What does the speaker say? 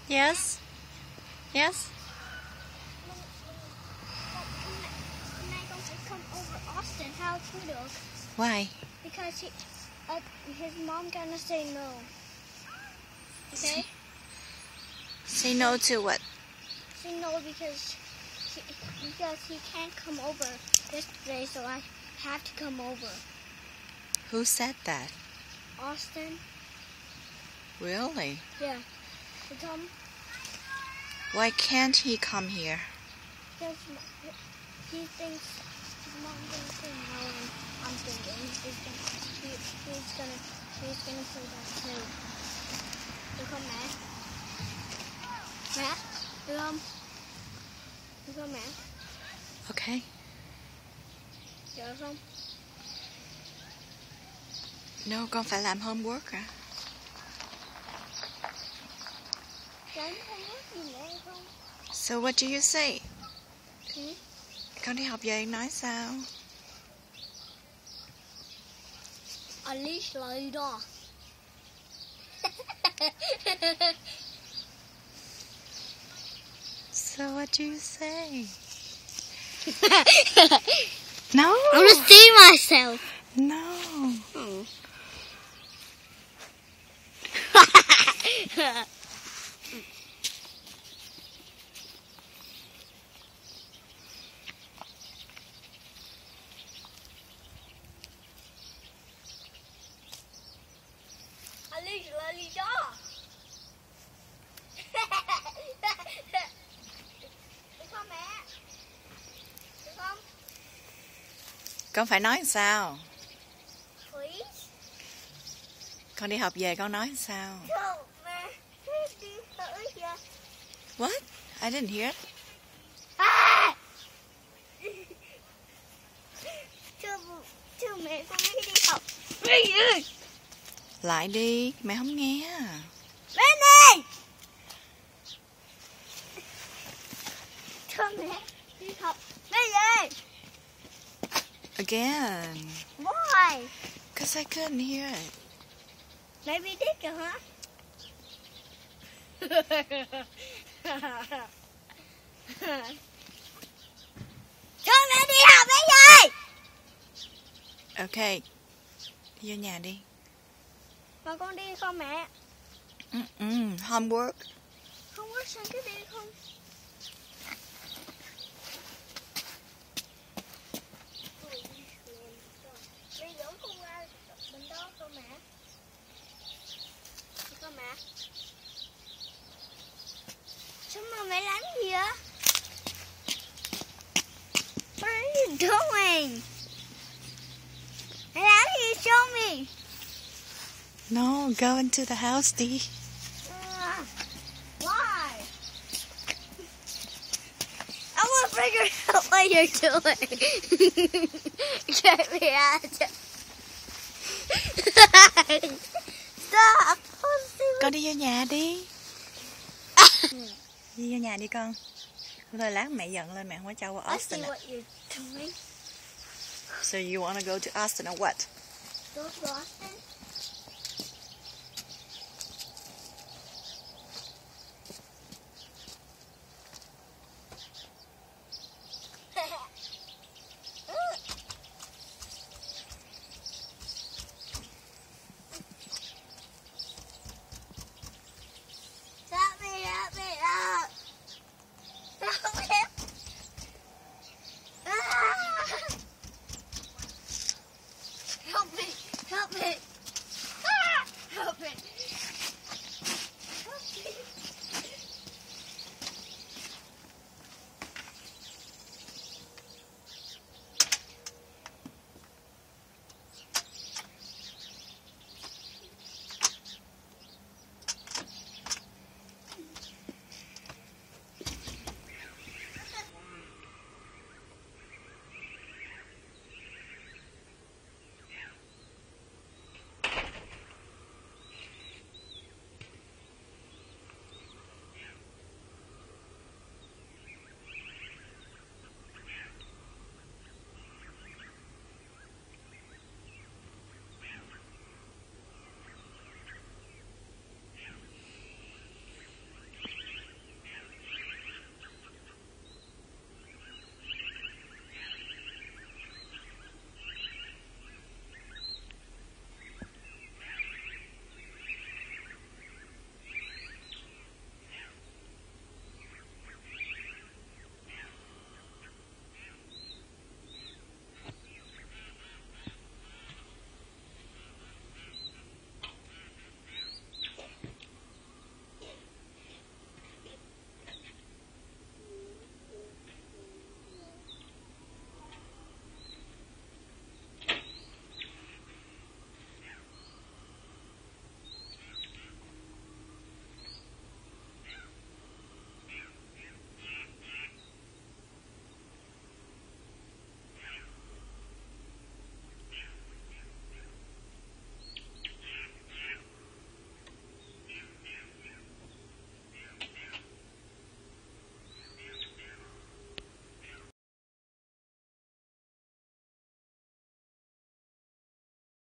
Yes. Yes. When I don't come over Austin, how to do? Why? Because his mom gonna say no. Okay? Say no to what? Say no because he can't come over yesterday, so I have to come over. Who said that? Austin? Really? Yeah. To come Why can't he come here? because he thinks his mom gonna say no, and I'm thinking he's gonna say that too. Được không mẹ? Mẹ? Được không? Được không mẹ? Okay. Được không? No, con phải làm homework à? Con không biết gì mẹ không? So what do you say? Ừ? Con đi học về nói sao? Alice lại đó. So what do you say? No. I want to see myself. No. Alice lại đó. Được không mẹ? Được không? Con phải nói sao? Please. Con đi học về con nói sao? Không mẹ. Đi thử kìa. What? I didn't hear it. Chưa mẹ con đi học. Lại đi, mẹ không nghe. Mẹ này. Cho mẹ đi học. Mẹ ơi. Again. Why? Because I couldn't hear it. Maybe did you, huh? Cho mẹ đi học bây giờ. Okay. Đi vô nhà đi. Mà con đi không mẹ? Homework. Không có sang cái đi không? Bây giờ không ra bên đó không mẹ? Đi không mẹ? Sao mà mẹ làm gì vậy? What are you doing? Mẹ làm gì? Show me. No, go into the house, đi. Why? I want to figure out what you're doing. Get me out. Stop. Con đi vô nhà đi. Đi vô nhà đi con. Rồi lát mẹ giận lên mẹ không có cho qua I see Austin. what you're doing. So you want to go to Austin or what? Go to Austin?